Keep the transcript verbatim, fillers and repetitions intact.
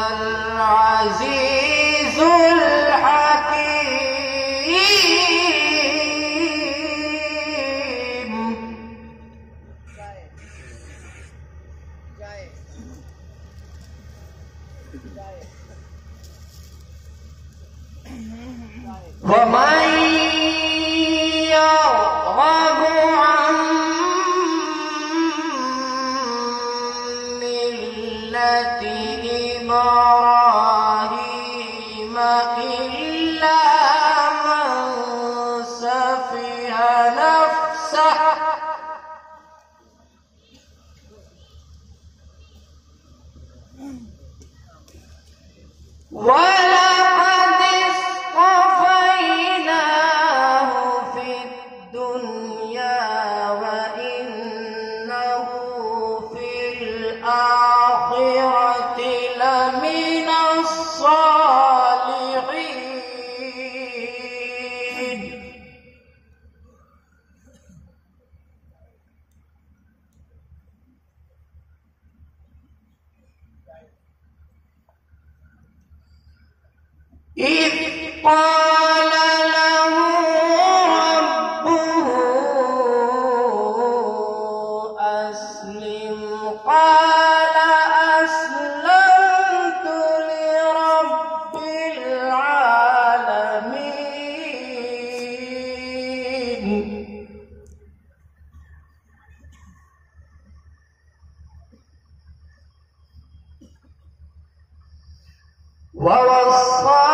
العزيز الحكيم. ومن يرغب عن ملة إبراهيم إلا من سفه نفسه ولقد اصطفيناه في الدنيا وإنه في الآخرة لمن الصالحين. إذ قال له ربه أسلم قال أسلمت لرب العالمين. ووصى